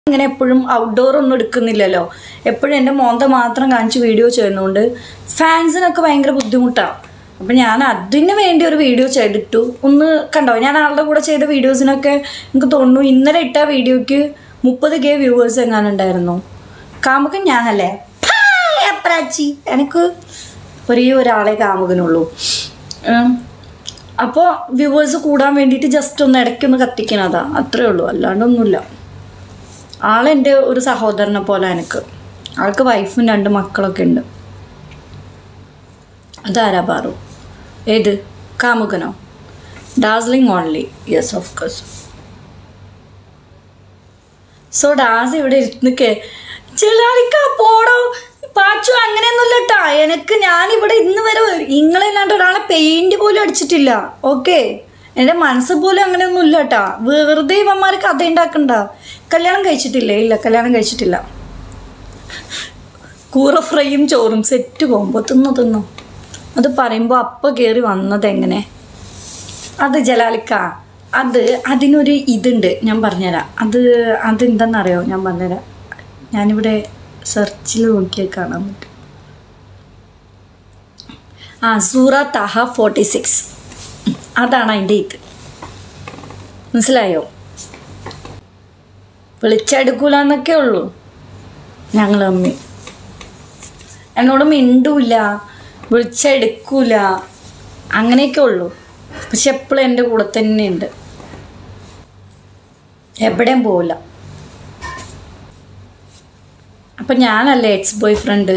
ഇങ്ങനെ എപ്പോഴും ഔട്ട്ഡോർ ഒന്നും എടുക്കുന്നില്ലല്ലോ, എപ്പോഴും എൻ്റെ മോന്ത മാത്രം കാണിച്ച് വീഡിയോ ചെയ്യുന്നതുകൊണ്ട് ഫാൻസിനൊക്കെ ഭയങ്കര ബുദ്ധിമുട്ടാണ്. അപ്പം ഞാൻ അതിന് വേണ്ടി ഒരു വീഡിയോ ചെയ്തിട്ടു. ഒന്ന് കണ്ടോ, ഞാൻ ആളുടെ കൂടെ ചെയ്ത വീഡിയോസിനൊക്കെ എനിക്ക് തോന്നുന്നു ഇന്നലെ ഇട്ട വീഡിയോയ്ക്ക് 30K വ്യൂവേഴ്സ് എങ്ങാനും ഉണ്ടായിരുന്നു. കാമുകൻ ഞാനല്ലേ പ്രാച്ചി, എനിക്ക് ഒരാളെ കാമുകനുള്ളൂ. അപ്പോൾ വ്യൂവേഴ്സ് കൂടാൻ വേണ്ടിയിട്ട് ജസ്റ്റ് ഒന്ന് ഇടയ്ക്കൊന്ന് കത്തിക്കണതാ, അത്രേ ഉള്ളൂ, അല്ലാണ്ടൊന്നുമില്ല. ആളെൻ്റെ ഒരു സഹോദരനെ പോലെ എനിക്ക്. ആൾക്ക് വൈഫും 2 മക്കളൊക്കെ ഉണ്ട്. അതാരാ പാറു? ഏത് കാമുകനോ? Dazzling only, yes of course. So ഡാസ് ഇവിടെ ഇരുന്നിക്കേ ചിലാളിക്കാ പോടോ പാച്ചു, അങ്ങനെയൊന്നുമില്ല കേട്ടാ. എനിക്ക് ഞാനിവിടെ ഇന്ന് വരെ ഇങ്ങളല്ലാണ്ട് ഒരാളെ പെയിന്റ് പോലും അടിച്ചിട്ടില്ല. ഓക്കെ, എൻ്റെ മനസ്സ് പോലും അങ്ങനെയൊന്നും ഇല്ല കേട്ടാ. വെറുതെ ഇവന്മാർ കഥ ഉണ്ടാക്കണ്ട. കല്യാണം കഴിച്ചിട്ടില്ലേ? ഇല്ല, കല്യാണം കഴിച്ചിട്ടില്ല. കൂറ ഫ്രൈയും ചോറും സെറ്റ് പോകുമ്പോൾ തിന്നോ. അത് പറയുമ്പോൾ അപ്പം കയറി വന്നത് എങ്ങനെ? അത് ജലാലിക്ക, അതിനൊരു ഇതുണ്ട്, ഞാൻ പറഞ്ഞുതരാം. അതെന്താണെന്നറിയോ? ഞാൻ പറഞ്ഞുതരാം. ഞാനിവിടെ സെർച്ചിൽ നോക്കിയാൽ കാണാൻ പറ്റും. സൂറ താഹ 46, അതാണ് അതിൻ്റെ ഇത്. മനസ്സിലായോ? വിളിച്ചെടുക്കൂല എന്നൊക്കെ ഉള്ളൂ. ഞങ്ങൾ അമ്മി എന്നോട് മിണ്ടൂല, വിളിച്ചെടുക്കൂല, അങ്ങനെയൊക്കെ ഉള്ളൂ. പക്ഷെ എപ്പോഴും എൻ്റെ കൂടെ തന്നെയുണ്ട്, എവിടെയും പോവില്ല. അപ്പം ഞാനല്ലേ എക്സ് ബോയ് ഫ്രണ്ട്,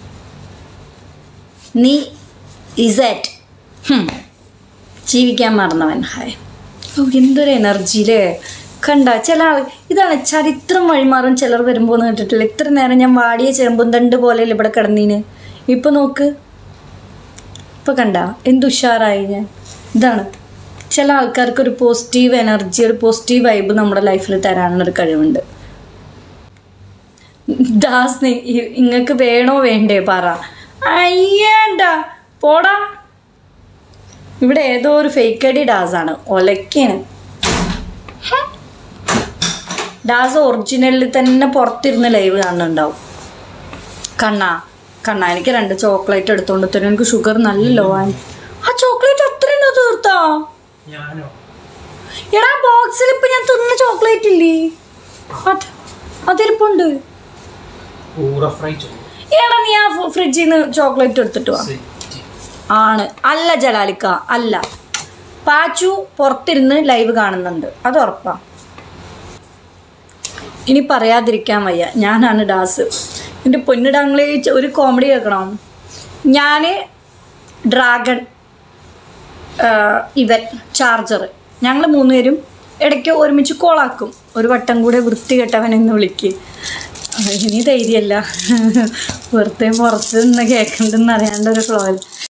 നീ ഇസറ്റ് ജീവിക്കാൻ മറന്നവൻ. ഹായ്, എന്തൊരു എനർജിയിലേ കണ്ട. ചില ആൾ ഇതാണ് ചരിത്രം വഴിമാറും ചിലർ വരുമ്പോൾ എന്ന് കേട്ടിട്ടില്ല. ഇത്ര നേരം ഞാൻ വാടിയ ചെമ്പും തണ്ട് പോലെയല്ലേ ഇവിടെ കിടന്നീന്. ഇപ്പം നോക്ക്, ഇപ്പം കണ്ട എന്തുഷാറായി ഞാൻ. ഇതാണ് ചില ആൾക്കാർക്ക് ഒരു പോസിറ്റീവ് എനർജി, ഒരു പോസിറ്റീവ് വൈബ് നമ്മുടെ ലൈഫിൽ തരാനുള്ളൊരു കഴിവുണ്ട്. ദാസ്, നിങ്ങൾക്ക് വേണോ വേണ്ടേ പറ. അയ്യേണ്ട പോടാ. ഇവിടെ ഏതോ ഒരു ഫേക്ക് ഐഡി ഡാസാണ്, ഒലക്കാണ്. ഡാസ് ഒറിജിനലിൽ തന്നെ പുറത്തിരുന്ന് ലൈവ് കാണുന്നുണ്ടാവും. കണ്ണാ എനിക്ക് 2 ചോക്ലേറ്റ് എടുത്തോണ്ട് തരും. എനിക്ക് ഷുഗർ നല്ല ലോ ആണ്. ആ ചോക്ലേറ്റ് അത്രയുണ്ടോ തീർത്താ? എടാ ബോക്സിൽ ഇപ്പൊ ഞാൻ തിന്ന ചോക്ലേറ്റ് ഇല്ലേ, അതിരിപ്പുണ്ട്. എടാ നീ ആ ഫ്രിഡ്ജിൽ നിന്ന് ചോക്ലേറ്റ് എടുത്തിട്ട് വാ. ആണ് അല്ല ജലാലിക്ക, അല്ല. പാച്ചു പുറത്തിരുന്ന് ലൈവ് കാണുന്നുണ്ട്, അത് ഉറപ്പാ. ഇനി പറയാതിരിക്കാൻ വയ്യ, ഞാനാണ് ഡാസ്. എൻ്റെ പൊന്നിടങ്ങളെ ഒരു കോമഡി കേൾക്കണം. ഞാൻ ഡ്രാഗൺ, ഇവൻ ചാർജർ, ഞങ്ങൾ 3 പേരും ഇടയ്ക്ക് ഒരുമിച്ച് കോളാക്കും. ഒരു വട്ടം കൂടെ വൃത്തികെട്ടവനെന്ന് വിളിക്ക്. ഇനി ധൈര്യമല്ല, വെറുതെ പുറത്ത് നിന്ന് കേൾക്കണ്ടെന്ന് അറിയാണ്ടൊരു ഫ്ലോയിൽ